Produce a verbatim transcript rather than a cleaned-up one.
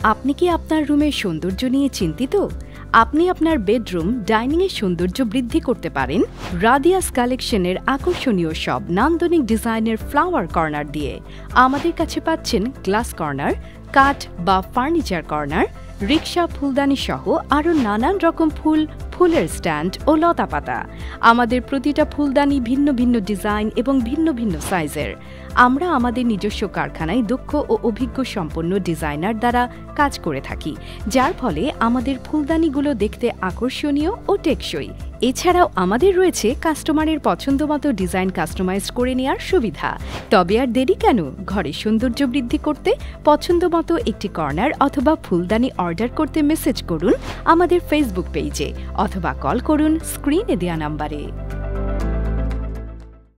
আপনি কি আপনার রুমের সৌন্দর্য নিয়ে চিন্তিত? আপনি আপনার বেডরুম, ডাইনিংয়ের সৌন্দর্য বৃদ্ধি করতে পারেন রাদিয়াস কালেকশনের আকর্ষণীয় সব নান্দনিক ডিজাইনের ফ্লাওয়ার কর্নার দিয়ে। আমাদের কাছে পাচ্ছেন গ্লাস কর্নার, কাঠ বা ফার্নিচার কর্নার, রিক্সা ফুলদানি সহ আরও নানান রকম ফুল, ফুলের স্ট্যান্ড ও লতাপাতা। আমাদের প্রতিটা ফুলদানি ভিন্ন ভিন্ন ডিজাইন এবং ভিন্ন ভিন্ন সাইজের। আমরা আমাদের নিজস্ব কারখানায় দক্ষ ও অভিজ্ঞ সম্পন্ন ডিজাইনার দ্বারা কাজ করে থাকি, যার ফলে আমাদের ফুলদানিগুলো দেখতে আকর্ষণীয় ও টেকসই। এছাড়াও আমাদের রয়েছে কাস্টমারের পছন্দমতো ডিজাইন কাস্টমাইজ করে নেওয়ার সুবিধা। তবে আর দেরি কেন? ঘরের সৌন্দর্য বৃদ্ধি করতে পছন্দমতো একটি কর্নার অথবা ফুলদানি অর্ডার করতে মেসেজ করুন আমাদের ফেসবুক পেজে অথবা কল করুন স্ক্রিনে দেওয়া নাম্বারে।